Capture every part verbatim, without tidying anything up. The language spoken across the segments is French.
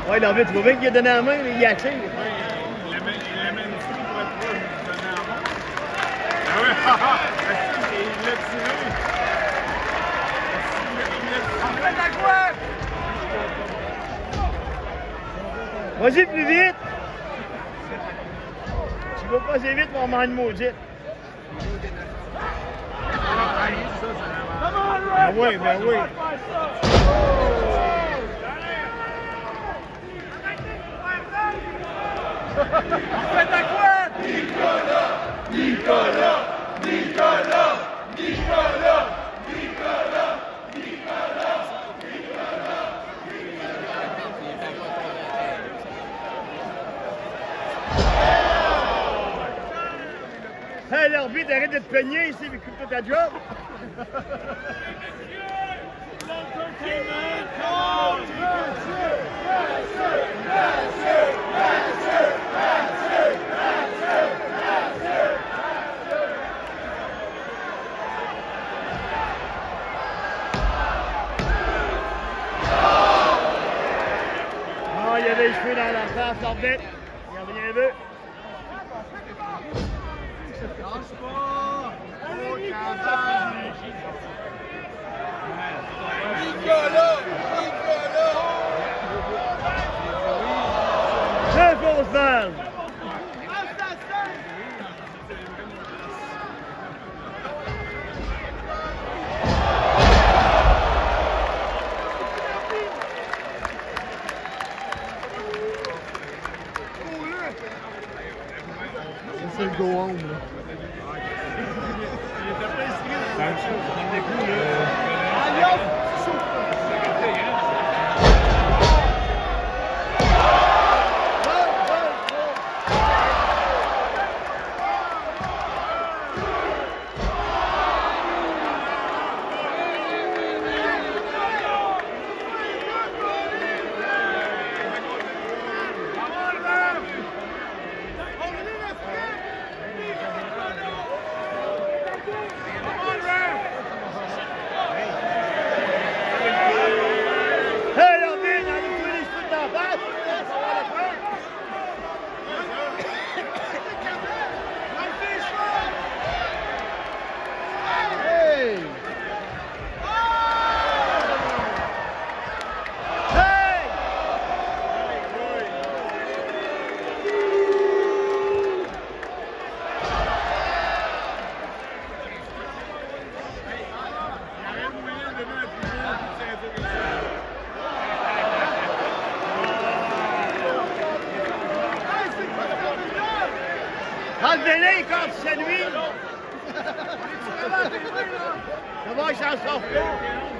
Ouais, David, tu vois bien qu'il a donné la main, il a tiré. Il l'a même dit pour être proche, il donne la main. Ah ouais, haha! Il l'a tiré. Il l'a tiré. Vas-y plus vite! Tu vas pas assez vite pour m'en une maudite. Ben oui, ben oui. Faites à quoi? Nicolas! Nicolas! Nicolas! Nicolas! Nicolas! Nicolas! Hey, l'arbitre, arrête de te peigner ici, mais coupe ta job. Oh, il y a des cheveux dans la face, l'arbitre. Il a rien vu. Lâche pas! Oh, Nicolas! Nicolas! Deux fausses balles. C'est le go home, là. Enlevez-les quand c'est lui! Comment il s'en sort pas?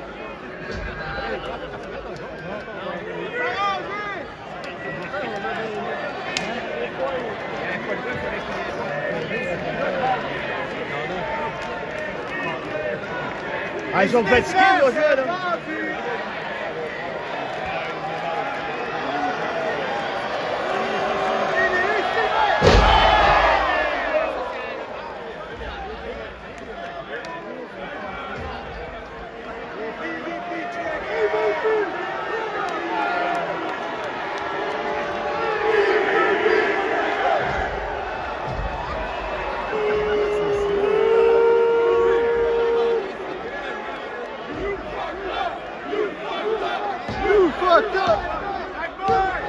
Ah, ils sont fatigués, nos jeux, là! Fucked up!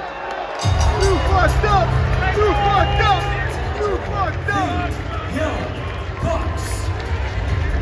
You fucked up! You fucked up! You fucked up!